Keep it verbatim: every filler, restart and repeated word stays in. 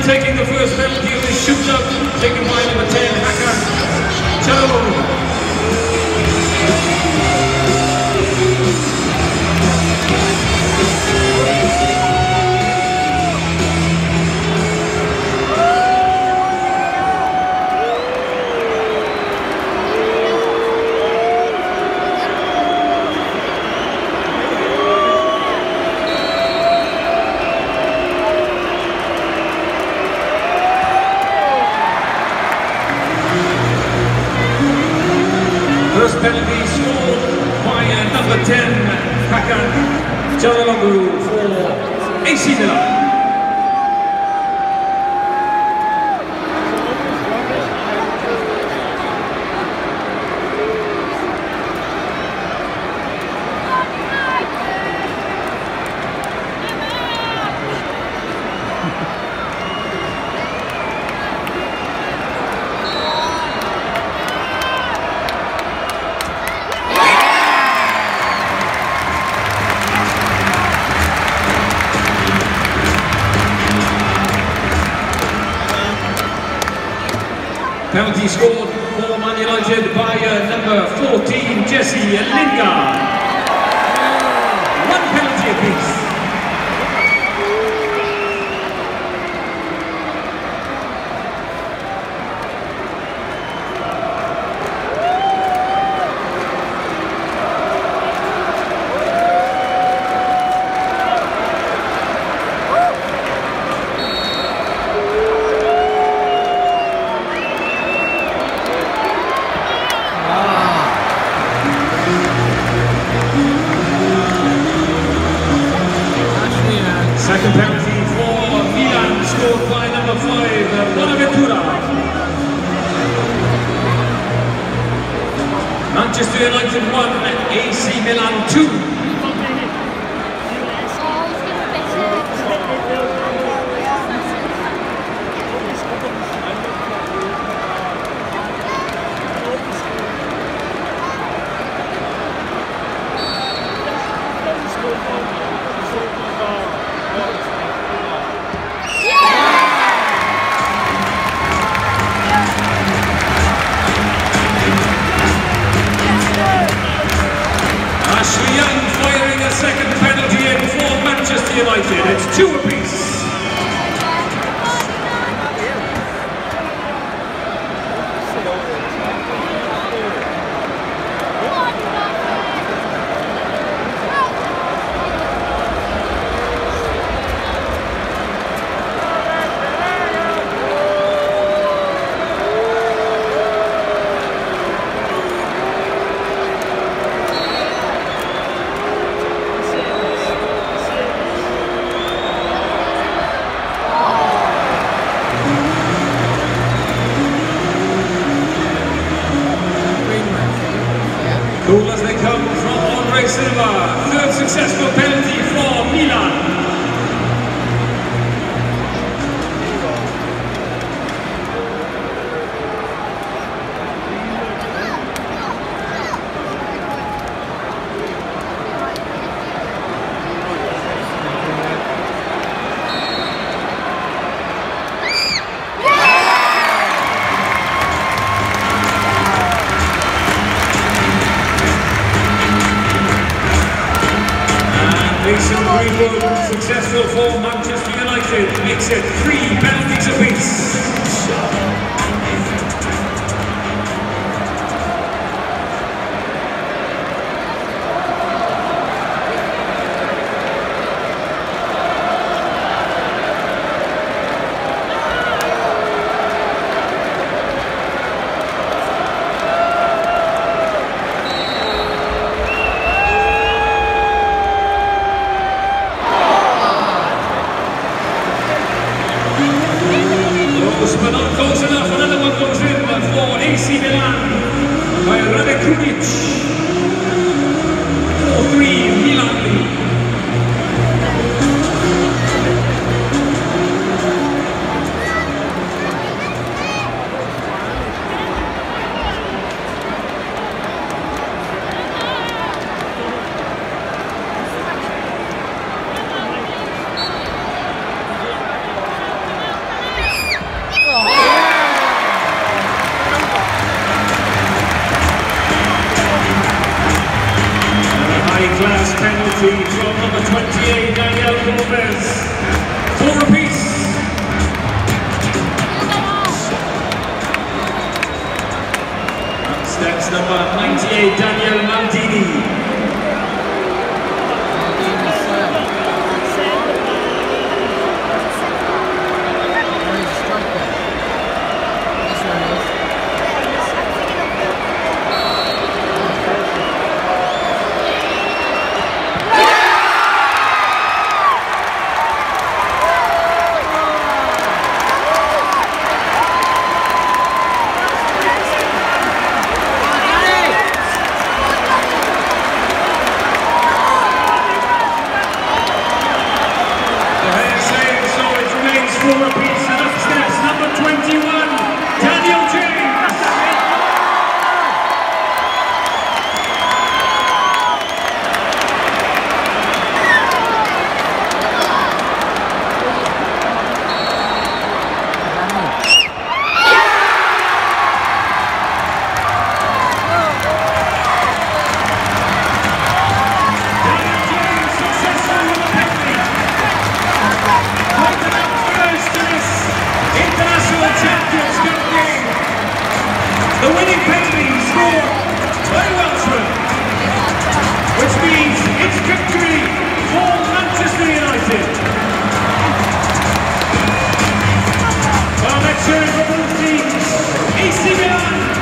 taking the first penalty of this shootout, taken by number ten, Hakan Çalhanoğlu. First penalty scored by uh, number ten, Hakan Çalhanoğlu for A C Milan. Penalty scored for Man United by uh, number fourteen, Jesse Lingard. One penalty apiece. Second penalty for Milan, scored by number five, Bonaventura. Manchester United one, A C Milan two. Ashley Young firing a second penalty in for Manchester United. It's two apiece. Cool as they come from Andre Silva. Third successful penalty for Milan. Mason Greenwood, successful for Manchester United, makes it three penalties apiece. But not close enough, another one goes in for A C Milan by Rade Krunic. four three Milan lead. successful repeats and up steps number twenty-one, Daniel James. The winning penalty scored by Welshman, which means it's victory for Manchester United. Well, let's hear it for both teams. A C Milan